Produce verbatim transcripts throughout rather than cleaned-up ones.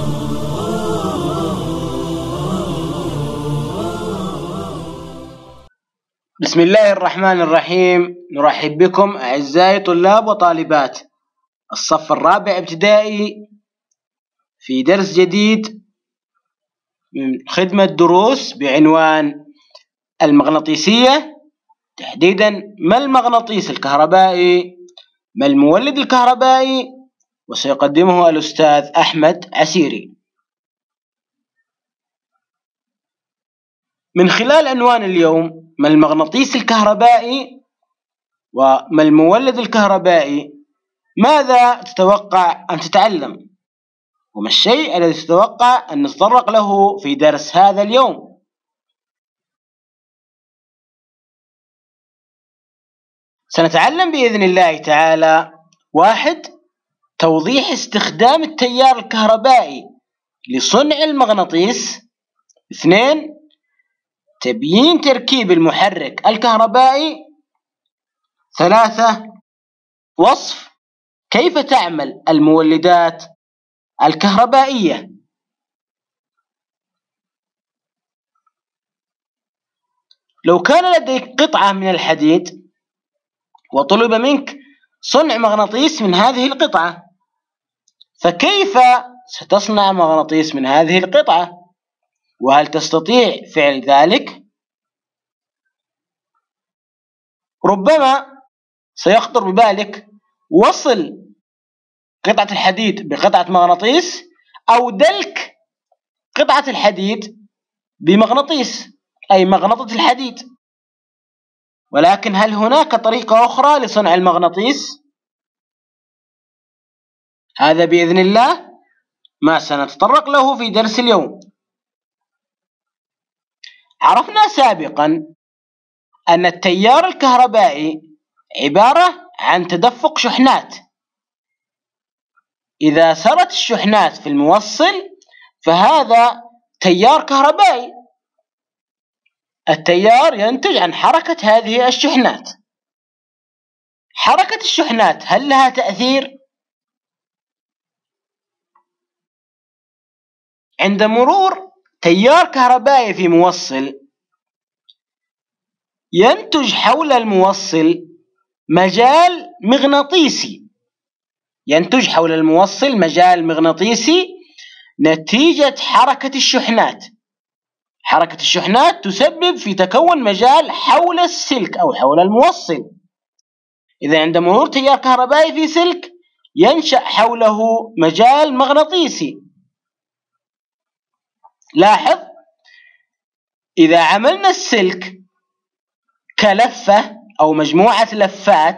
بسم الله الرحمن الرحيم. نرحب بكم أعزائي طلاب وطالبات الصف الرابع ابتدائي في درس جديد من خدمة دروس بعنوان المغناطيسية، تحديدا ما المغناطيس الكهربائي، ما المولد الكهربائي، وسيقدمه الأستاذ أحمد عسيري. من خلال عنوان اليوم ما المغناطيس الكهربائي وما المولد الكهربائي، ماذا تتوقع أن تتعلم؟ وما الشيء الذي تتوقع أن نتطرق له في درس هذا اليوم؟ سنتعلم بإذن الله تعالى: واحد، توضيح استخدام التيار الكهربائي لصنع المغناطيس. اثنين، تبيين تركيب المحرك الكهربائي. ثلاثة، وصف كيف تعمل المولدات الكهربائية. لو كان لديك قطعة من الحديد وطلب منك صنع مغناطيس من هذه القطعة، فكيف ستصنع مغناطيس من هذه القطعة؟ وهل تستطيع فعل ذلك؟ ربما سيخطر ببالك وصل قطعة الحديد بقطعة مغناطيس أو دلك قطعة الحديد بمغناطيس، أي مغناطة الحديد. ولكن هل هناك طريقة أخرى لصنع المغناطيس؟ هذا بإذن الله ما سنتطرق له في درس اليوم. عرفنا سابقا أن التيار الكهربائي عبارة عن تدفق شحنات. إذا سرت الشحنات في الموصل فهذا تيار كهربائي. التيار ينتج عن حركة هذه الشحنات. حركة الشحنات هل لها تأثير؟ عند مرور تيار كهربائي في موصل ينتج حول الموصل مجال مغناطيسي. ينتج حول الموصل مجال مغناطيسي نتيجة حركة الشحنات. حركة الشحنات تسبب في تكون مجال حول السلك أو حول الموصل. إذا عند مرور تيار كهربائي في سلك ينشأ حوله مجال مغناطيسي. لاحظ، إذا عملنا السلك كلفة أو مجموعة لفات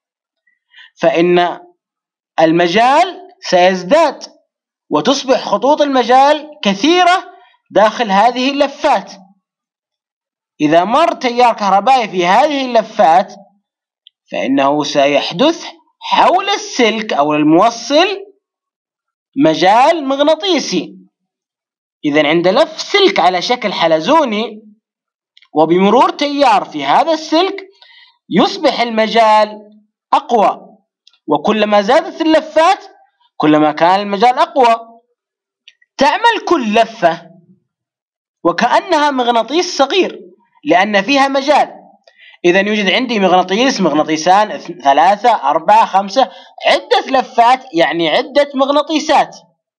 فإن المجال سيزداد وتصبح خطوط المجال كثيرة داخل هذه اللفات. إذا مر تيار كهربائي في هذه اللفات فإنه سيحدث حول السلك أو الموصل مجال مغناطيسي. إذا عند لف سلك على شكل حلزوني وبمرور تيار في هذا السلك يصبح المجال أقوى، وكلما زادت اللفات كلما كان المجال أقوى. تعمل كل لفة وكأنها مغناطيس صغير لأن فيها مجال. إذا يوجد عندي مغناطيس، مغناطيسان، ثلاثة، أربعة، خمسة، عدة لفات يعني عدة مغناطيسات.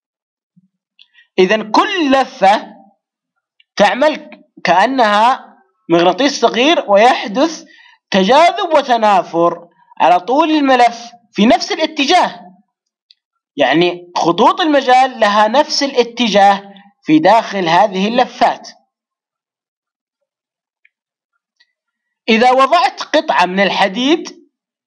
إذا كل لفة تعمل كأنها مغناطيس صغير ويحدث تجاذب وتنافر على طول الملف في نفس الاتجاه. يعني خطوط المجال لها نفس الاتجاه في داخل هذه اللفات. إذا وضعت قطعة من الحديد،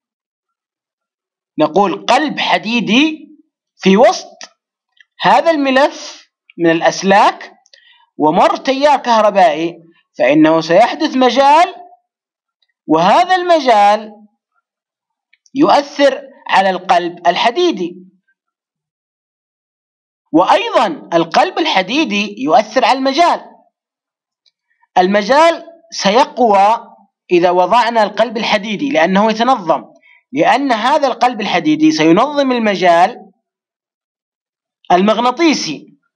نقول قلب حديدي، في وسط هذا الملف من الأسلاك ومر تيار كهربائي فإنه سيحدث مجال، وهذا المجال يؤثر على القلب الحديدي. وأيضا القلب الحديدي يؤثر على المجال. المجال سيقوى إذا وضعنا القلب الحديدي لأنه يتنظم، لأن هذا القلب الحديدي سينظم المجال المغناطيسي.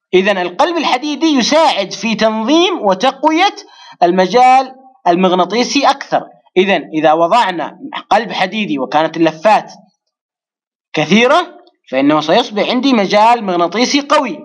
إذن القلب الحديدي يساعد في تنظيم وتقوية المجال المغناطيسي أكثر. إذن إذا وضعنا قلب حديدي وكانت اللفات كثيرة فإنه سيصبح عندي مجال مغناطيسي قوي.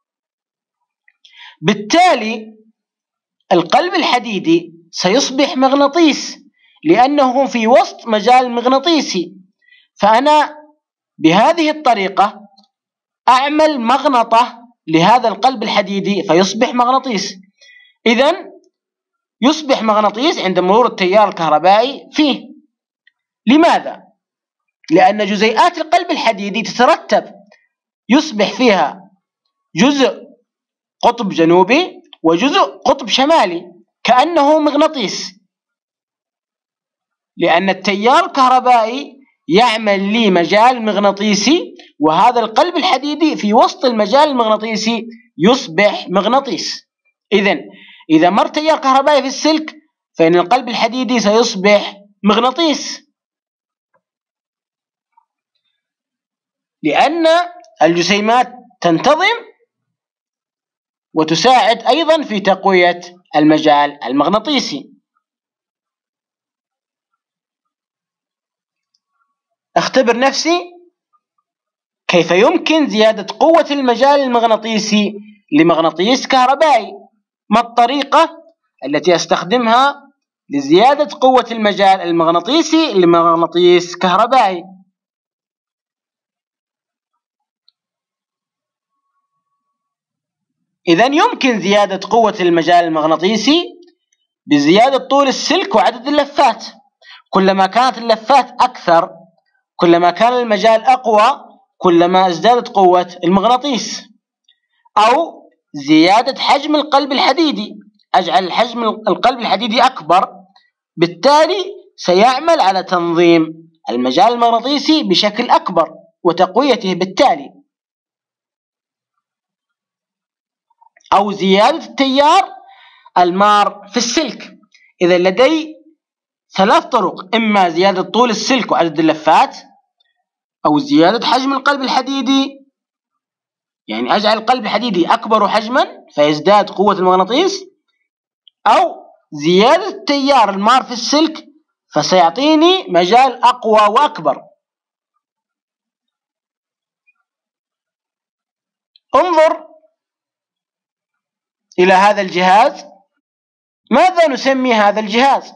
بالتالي القلب الحديدي سيصبح مغناطيس لأنه في وسط مجال مغناطيسي، فأنا بهذه الطريقة أعمل مغنطة لهذا القلب الحديدي فيصبح مغناطيس. إذن يصبح مغناطيس عند مرور التيار الكهربائي فيه. لماذا؟ لأن جزيئات القلب الحديدي تترتب، يصبح فيها جزء قطب جنوبي وجزء قطب شمالي كأنه مغناطيس، لأن التيار الكهربائي يعمل لي مجال مغناطيسي، وهذا القلب الحديدي في وسط المجال المغناطيسي يصبح مغناطيس. إذن إذا مر تيار كهربائي في السلك فإن القلب الحديدي سيصبح مغناطيس، لأن الجسيمات تنتظم وتساعد أيضا في تقوية المجال المغناطيسي. اختبر نفسي كيف يمكن زيادة قوة المجال المغناطيسي لمغناطيس كهربائي. ما الطريقة التي أستخدمها لزيادة قوة المجال المغناطيسي لمغناطيس كهربائي؟ إذن يمكن زيادة قوة المجال المغناطيسي بزيادة طول السلك وعدد اللفات. كلما كانت اللفات أكثر كلما كان المجال أقوى، كلما ازدادت قوة المغناطيس. أو زيادة حجم القلب الحديدي، أجعل حجم القلب الحديدي أكبر، بالتالي سيعمل على تنظيم المجال المغناطيسي بشكل أكبر وتقويته بالتالي. أو زيادة التيار المار في السلك. إذا لدي ثلاث طرق: إما زيادة طول السلك وعدد اللفات، أو زيادة حجم القلب الحديدي، يعني أجعل القلب الحديدي أكبر حجما فيزداد قوة المغناطيس، أو زيادة التيار المار في السلك فسيعطيني مجال أقوى وأكبر. انظر إلى هذا الجهاز. ماذا نسمي هذا الجهاز؟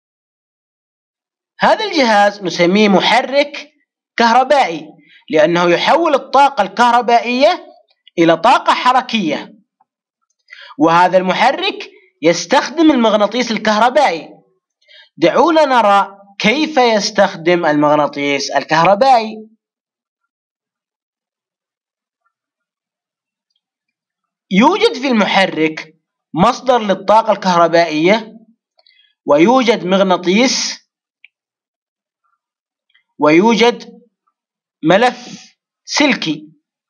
هذا الجهاز نسميه محرك كهربائي، لأنه يحول الطاقة الكهربائية إلى طاقة حركية، وهذا المحرك يستخدم المغناطيس الكهربائي. دعونا نرى كيف يستخدم المغناطيس الكهربائي. يوجد في المحرك مصدر للطاقة الكهربائية، ويوجد مغناطيس، ويوجد ملف سلكي.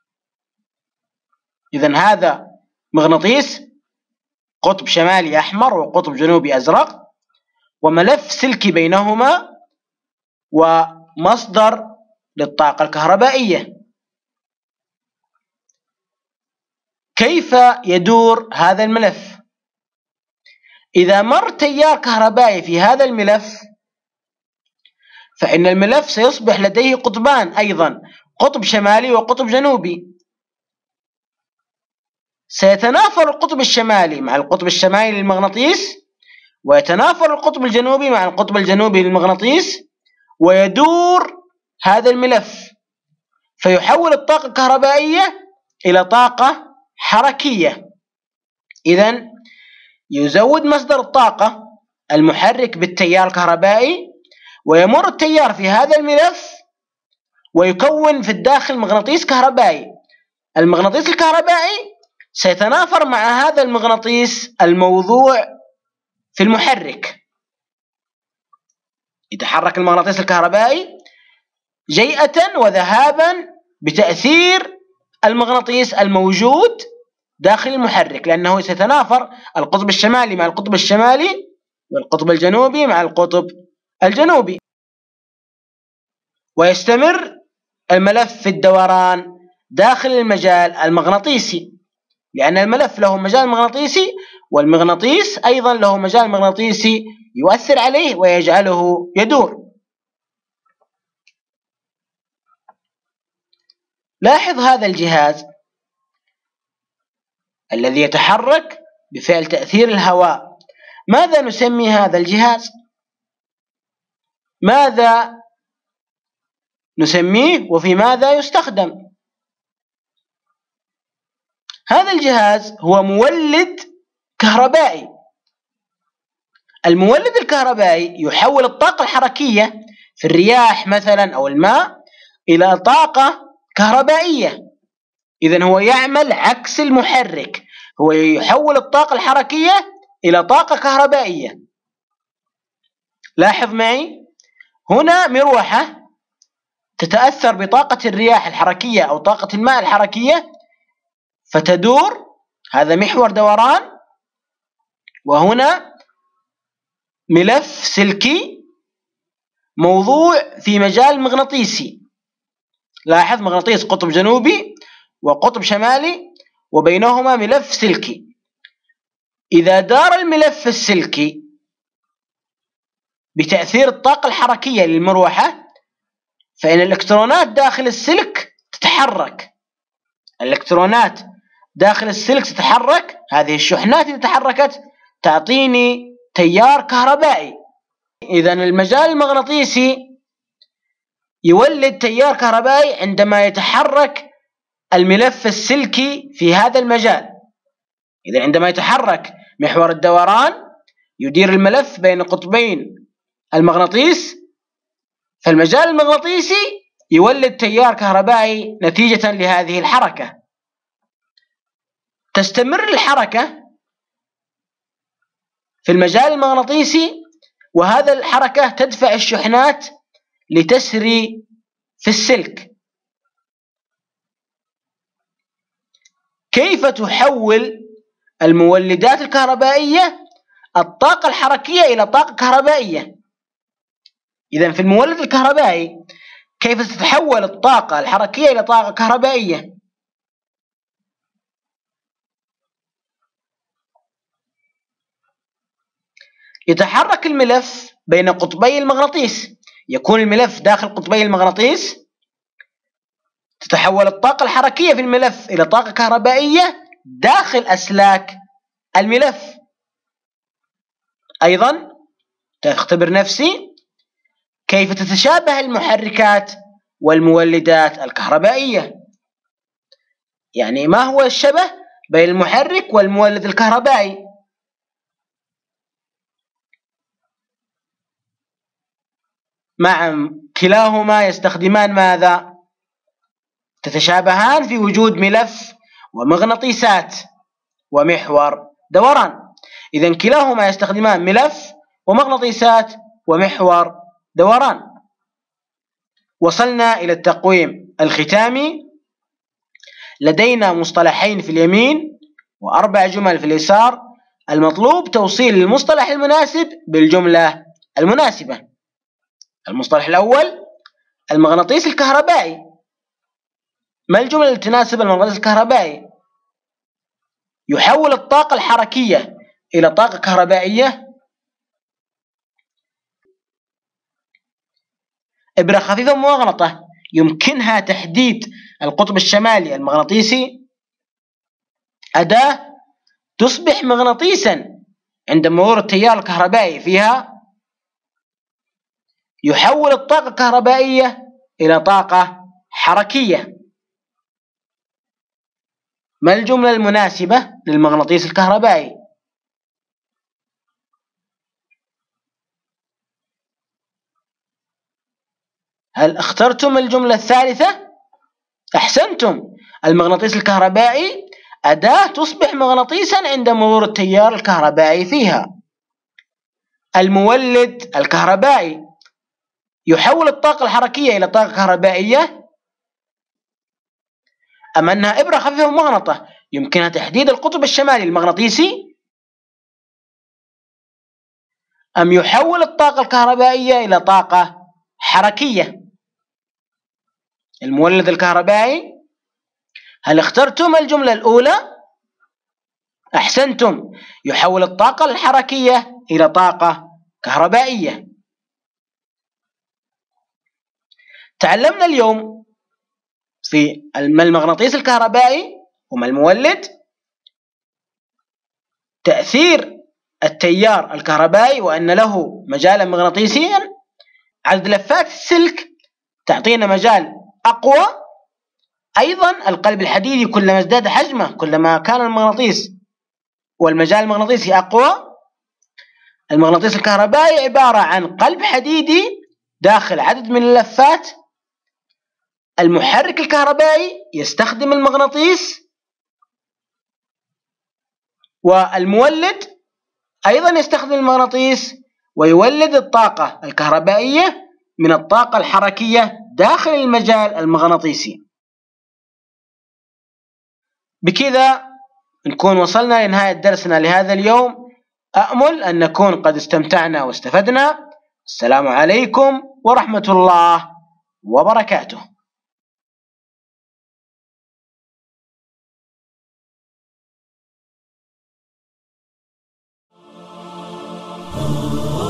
إذن هذا مغناطيس قطب شمالي أحمر وقطب جنوبي أزرق، وملف سلكي بينهما، ومصدر للطاقة الكهربائية. كيف يدور هذا الملف؟ إذا مر تيار كهربائي في هذا الملف فإن الملف سيصبح لديه قطبان أيضا، قطب شمالي وقطب جنوبي. سيتنافر القطب الشمالي مع القطب الشمالي للمغناطيس، ويتنافر القطب الجنوبي مع القطب الجنوبي للمغناطيس، ويدور هذا الملف فيحول الطاقة الكهربائية إلى طاقة حركية. إذن يزود مصدر الطاقة المحرك بالتيار الكهربائي، ويمر التيار في هذا الملف ويكون في الداخل مغناطيس كهربائي. المغناطيس الكهربائي سيتنافر مع هذا المغناطيس الموضوع في المحرك. يتحرك المغناطيس الكهربائي جيئة وذهابا بتأثير المغناطيس الموجود داخل المحرك، لأنه سيتنافر القطب الشمالي مع القطب الشمالي، والقطب الجنوبي مع القطب الجنوبي، ويستمر الملف في الدوران داخل المجال المغناطيسي. لأن الملف له مجال مغناطيسي، والمغناطيس أيضا له مجال مغناطيسي يؤثر عليه ويجعله يدور. لاحظ هذا الجهاز الذي يتحرك بفعل تأثير الهواء، ماذا نسمي هذا الجهاز؟ ماذا نسميه وفي ماذا يستخدم؟ هذا الجهاز هو مولد كهربائي. المولد الكهربائي يحول الطاقة الحركية في الرياح مثلا أو الماء إلى طاقة كهربائية. إذن هو يعمل عكس المحرك، هو يحول الطاقة الحركية إلى طاقة كهربائية. لاحظ معي، هنا مروحة تتأثر بطاقة الرياح الحركية أو طاقة الماء الحركية فتدور، هذا محور دوران. وهنا ملف سلكي موضوع في مجال مغناطيسي. لاحظ مغناطيس قطب جنوبي وقطب شمالي وبينهما ملف سلكي. إذا دار الملف السلكي بتأثير الطاقة الحركية للمروحة فإن الإلكترونات داخل السلك تتحرك. الإلكترونات داخل السلك تتحرك، هذه الشحنات إذا تحركت تعطيني تيار كهربائي. إذن المجال المغناطيسي يولد تيار كهربائي عندما يتحرك الملف السلكي في هذا المجال. إذن عندما يتحرك محور الدوران يدير الملف بين قطبين المغناطيس، فالمجال المغناطيسي يولد تيار كهربائي نتيجة لهذه الحركة. تستمر الحركة في المجال المغناطيسي، وهذا الحركة تدفع الشحنات لتسري في السلك. كيف تحول المولدات الكهربائية الطاقة الحركية إلى طاقة كهربائية؟ إذن في المولد الكهربائي كيف تتحول الطاقة الحركية إلى طاقة كهربائية؟ يتحرك الملف بين قطبي المغناطيس، يكون الملف داخل قطبي المغناطيس، تتحول الطاقة الحركية في الملف إلى طاقة كهربائية داخل أسلاك الملف. أيضا تختبر نفسي كيف تتشابه المحركات والمولدات الكهربائية. يعني ما هو الشبه بين المحرك والمولد الكهربائي؟ مع كلاهما يستخدمان ماذا؟ تتشابهان في وجود ملف ومغناطيسات ومحور دوران. إذن كلاهما يستخدمان ملف ومغناطيسات ومحور دوران. وصلنا إلى التقويم الختامي. لدينا مصطلحين في اليمين وأربع جمل في اليسار. المطلوب توصيل المصطلح المناسب بالجملة المناسبة. المصطلح الأول المغناطيس الكهربائي. ما الجملة التي تناسب المغناطيس الكهربائي؟ يحول الطاقة الحركية إلى طاقة كهربائية. إبرة خفيفة ممغنطة يمكنها تحديد القطب الشمالي المغناطيسي. أداة تصبح مغناطيسا عند مرور التيار الكهربائي فيها. يحول الطاقة الكهربائية إلى طاقة حركية. ما الجملة المناسبة للمغناطيس الكهربائي؟ هل اخترتم الجملة الثالثة؟ أحسنتم. المغناطيس الكهربائي أداة تصبح مغناطيسا عند مرور التيار الكهربائي فيها. المولد الكهربائي يحول الطاقة الحركية إلى طاقة كهربائية. أم أنها إبرة خفيفة ممغنطة يمكنها تحديد القطب الشمالي المغناطيسي؟ أم يحول الطاقة الكهربائية إلى طاقة حركية؟ المولد الكهربائي. هل اخترتم الجملة الأولى أحسنتم، يحول الطاقة الحركية إلى طاقة كهربائية. تعلمنا اليوم في ما المغناطيس الكهربائي وما المولد، تأثير التيار الكهربائي وأن له مجالا مغناطيسيا، عدد لفات السلك تعطينا مجال أقوى. أيضا القلب الحديدي كلما ازداد حجمه كلما كان المغناطيس والمجال المغناطيسي أقوى. المغناطيس الكهربائي عبارة عن قلب حديدي داخل عدد من اللفات. المحرك الكهربائي يستخدم المغناطيس، والمولد أيضا يستخدم المغناطيس ويولد الطاقة الكهربائية من الطاقة الحركية داخل المجال المغناطيسي. بكذا نكون وصلنا لنهاية درسنا لهذا اليوم. أأمل أن نكون قد استمتعنا واستفدنا. السلام عليكم ورحمة الله وبركاته. Oh